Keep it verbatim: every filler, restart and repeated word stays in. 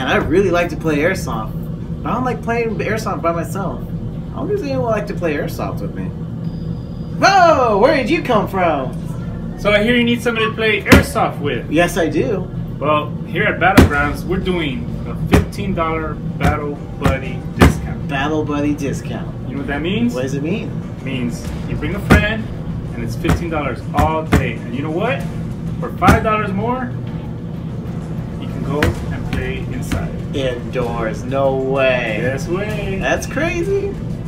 I really like to play airsoft. But I don't like playing airsoft by myself. I wonder if anyone would like to play airsoft with me. Whoa! Where did you come from? So I hear you need somebody to play airsoft with. Yes, I do. Well, here at Battlegrounds, we're doing a fifteen dollar Battle Buddy discount. Battle Buddy discount. You know what that means? What does it mean? It means you bring a friend, and it's fifteen dollars all day. And you know what? For five dollars more, you can go and play inside. Indoors. No way. Yes way. That's crazy.